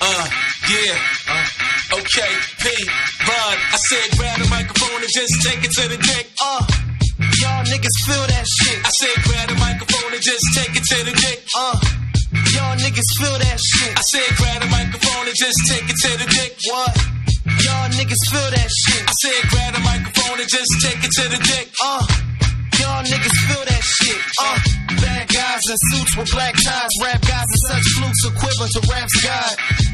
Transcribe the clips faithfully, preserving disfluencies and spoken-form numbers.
Uh, yeah, uh, okay, P, Bud. I said grab the microphone and just take it to the dick. Uh, y'all niggas feel that shit. I said grab the microphone and just take it to the dick. Uh, y'all niggas feel that shit. I said grab the microphone and just take it to the dick. What? Y'all niggas feel that shit. I said grab the microphone and just take it to the dick. Uh, y'all niggas feel that shit. Uh, bad guys in suits with black ties, rap guys in such flukes equivalent to rap's God.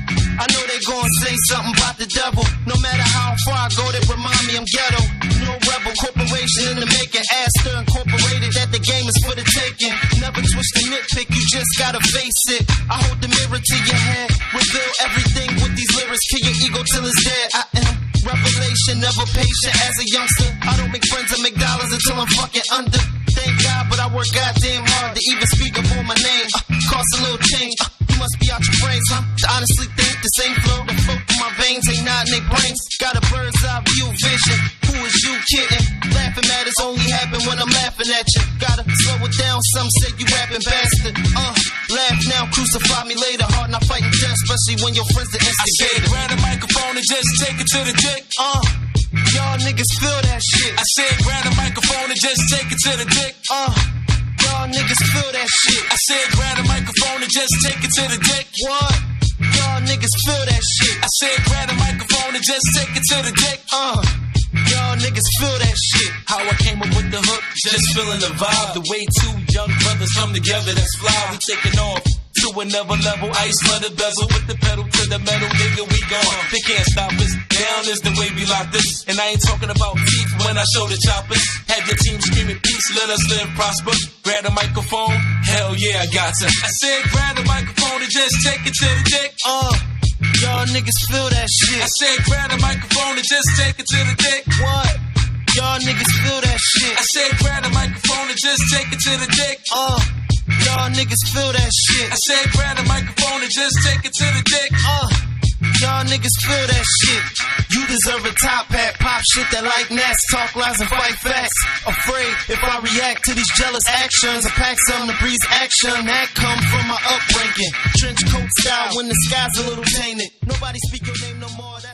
I know they gon' say something about the devil. No matter how far I go, they remind me I'm ghetto. No rebel corporation in the making. Astor Incorporated, that the game is for the taking. Never twist the nitpick, you just gotta face it. I hold the mirror to your head, reveal everything with these lyrics. Kill your ego till it's dead. I am revelation, never patient as a youngster. I don't make friends at McDonald's until I'm fucking under. Thank God, but I work goddamn hard to even speak up on my name. Uh, cost a little change. Uh, you must be out your brains, huh? To honestly think the same flow that flow through my veins ain't not in their brains. Got a bird's eye view vision. Who is you kidding? Laughing matters only happen when I'm laughing at you. Gotta slow it down. Some say you rapping bastard. Uh, laugh now, crucify me later. Hard not fighting death, especially when your friends the instigator. I said grab the microphone and just take it to the dick. Uh, y'all niggas feel that shit. I said grab the microphone and just take it to the dick. Uh, y'all niggas feel that shit. I said grab the microphone and just take it to the dick. What? Y'all niggas feel that shit. I said grab the microphone and just take it to the dick. Uh, y'all niggas feel that shit. How I came up with the hook, just feeling the vibe. The way two young brothers come together, that's fly. We taking off to another level. Ice for the bezel with the pedal to the metal, nigga, we gone. They can't stop us. Down is the way we lock this. And I ain't talking about teeth when I show the choppers. Have your team screaming peace, let us live prosper. Grab the microphone, hell yeah, I got to. I said grab the microphone and just take it to the dick. Uh, y'all niggas feel that shit. I said grab the microphone and just take it to the dick. What? Y'all niggas feel that shit. I said grab the microphone and just take it to the dick. Uh, y'all niggas feel that shit. I said grab the microphone and just take it to the dick. Uh, y'all niggas feel that shit. You deserve a top hat, pop shit that like Nats, talk lies and fight facts. Afraid if I react to these jealous actions, I pack some to breeze action. That come from my upbringing. Trench coat style when the sky's a little tainted. Nobody speak your name no more. That